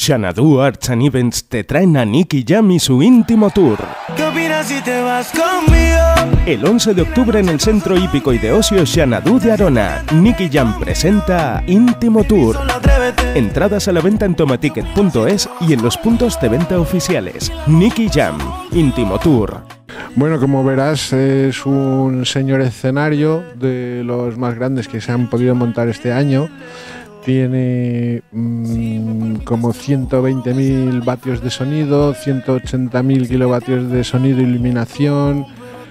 Xanadu Arts and Events te traen a Nicky Jam y su íntimo tour. ¿Qué opinas si te vas conmigo? El 11 de octubre en el Centro Hípico y de Ocio Xanadu de Arona, Nicky Jam presenta Íntimo Tour. Entradas a la venta en tomaticket.es y en los puntos de venta oficiales. Nicky Jam, Íntimo Tour. Bueno, como verás, es un señor escenario de los más grandes que se han podido montar este año. Tiene como 120.000 vatios de sonido, 180.000 kilovatios de sonido e iluminación,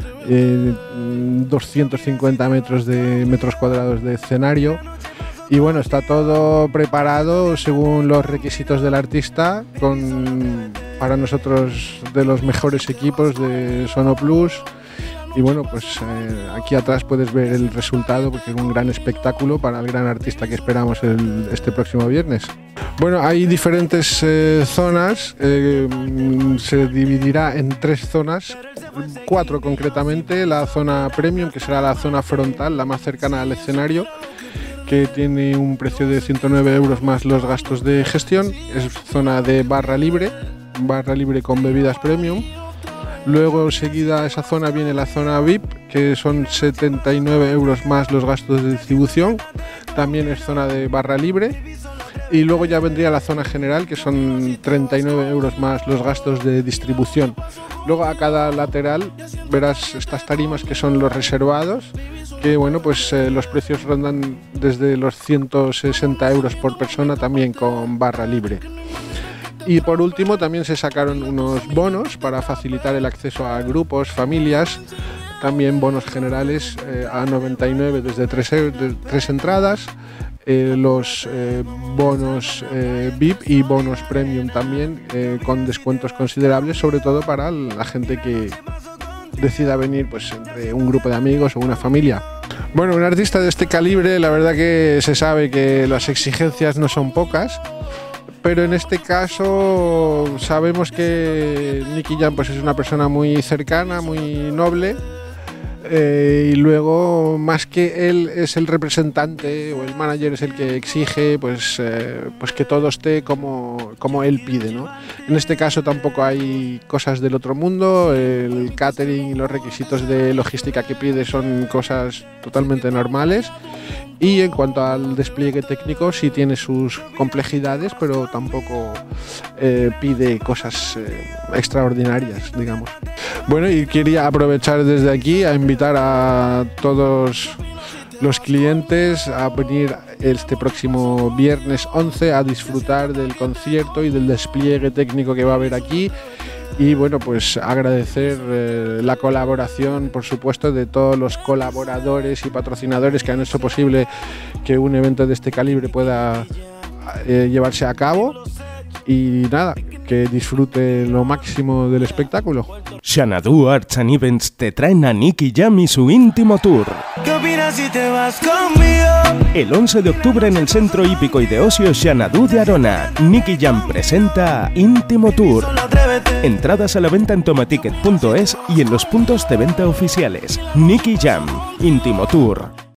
250 metros cuadrados de escenario. Y bueno, está todo preparado según los requisitos del artista, para nosotros de los mejores equipos de Sonoplus. Y bueno, pues aquí atrás puedes ver el resultado, porque es un gran espectáculo para el gran artista que esperamos este próximo viernes. Bueno, hay diferentes zonas, se dividirá en 3 zonas, 4 concretamente. La zona premium, que será la zona frontal, la más cercana al escenario, que tiene un precio de 109 euros más los gastos de gestión. Es zona de barra libre con bebidas premium. Luego seguida a esa zona viene la zona VIP, que son 79 euros más los gastos de distribución. También es zona de barra libre. Y luego ya vendría la zona general, que son 39 euros más los gastos de distribución. Luego a cada lateral verás estas tarimas que son los reservados, que bueno, pues los precios rondan desde los 160 euros por persona, también con barra libre. Y por último también se sacaron unos bonos para facilitar el acceso a grupos, familias, también bonos generales a 99 desde 3 entradas, los bonos VIP y bonos premium también con descuentos considerables, sobre todo para la gente que decida venir pues entre un grupo de amigos o una familia. Bueno, un artista de este calibre, la verdad que se sabe que las exigencias no son pocas, pero en este caso sabemos que Nicky Jam pues es una persona muy cercana, muy noble, y luego más que él es el representante o el manager, es el que exige pues que todo esté como él pide, ¿no? En este caso tampoco hay cosas del otro mundo, el catering y los requisitos de logística que pide son cosas totalmente normales. Y en cuanto al despliegue técnico, sí tiene sus complejidades, pero tampoco pide cosas extraordinarias, digamos. Bueno, y quería aprovechar desde aquí a invitar a todos los clientes a venir este próximo viernes 11 a disfrutar del concierto y del despliegue técnico que va a haber aquí. Y bueno, pues agradecer la colaboración, por supuesto, de todos los colaboradores y patrocinadores que han hecho posible que un evento de este calibre pueda llevarse a cabo. Y nada, que disfrute lo máximo del espectáculo. Xanadu Arts and Events te traen a Nicky Jam y su íntimo tour. ¿Qué opinas si te vas conmigo? El 11 de octubre en el Centro Hípico y de Ocio Xanadu de Arona, Nicky Jam presenta Íntimo Tour. Entradas a la venta en tomaticket.es y en los puntos de venta oficiales. Nicky Jam, Íntimo Tour.